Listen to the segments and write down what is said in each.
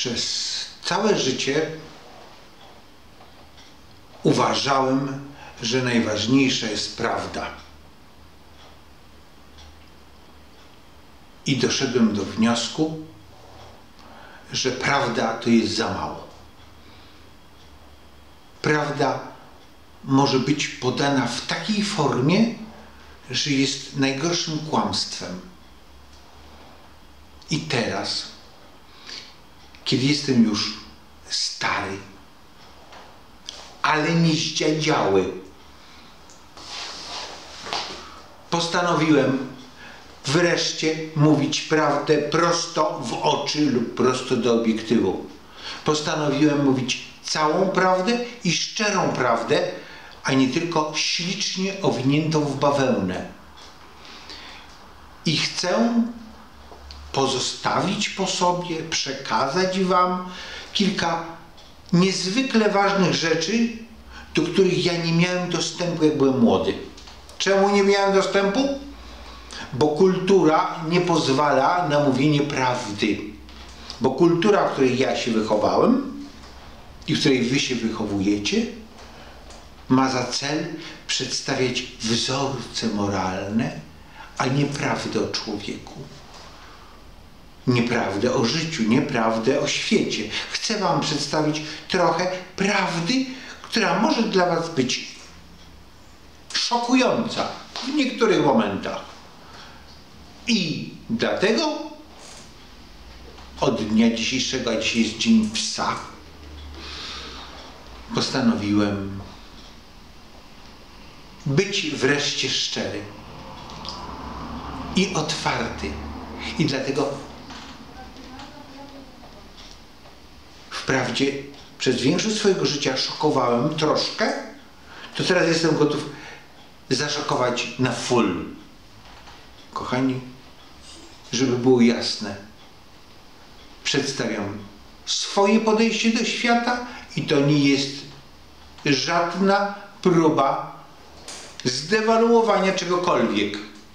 Przez całe życie uważałem, że najważniejsza jest prawda. I doszedłem do wniosku, że prawda to jest za mało. Prawda może być podana w takiej formie, że jest najgorszym kłamstwem. I teraz, kiedy jestem już stary, ale nie zdziadziały, postanowiłem wreszcie mówić prawdę prosto w oczy lub prosto do obiektywu. Postanowiłem mówić całą prawdę i szczerą prawdę, a nie tylko ślicznie owiniętą w bawełnę. I chcę pozostawić po sobie, przekazać wam kilka niezwykle ważnych rzeczy, do których ja nie miałem dostępu, jak byłem młody. Czemu nie miałem dostępu? Bo kultura nie pozwala na mówienie prawdy. Bo kultura, w której ja się wychowałem i w której wy się wychowujecie, ma za cel przedstawiać wzorce moralne, a nie prawdę o człowieku. Nieprawdę o życiu, nieprawdę o świecie. Chcę wam przedstawić trochę prawdy, która może dla was być szokująca w niektórych momentach. I dlatego od dnia dzisiejszego, a dzisiaj jest Dzień Psa, postanowiłem być wreszcie szczery i otwarty. I dlatego wprawdzie przez większość swojego życia szokowałem troszkę, to teraz jestem gotów zaszokować na full. Kochani, żeby było jasne, przedstawiam swoje podejście do świata i to nie jest żadna próba zdewaluowania czegokolwiek.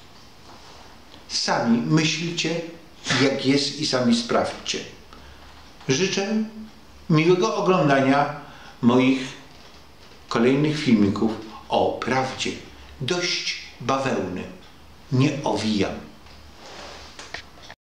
Sami myślcie, jak jest, i sami sprawdźcie. Życzę miłego oglądania moich kolejnych filmików o prawdzie. Dość bawełny. Nie owijam.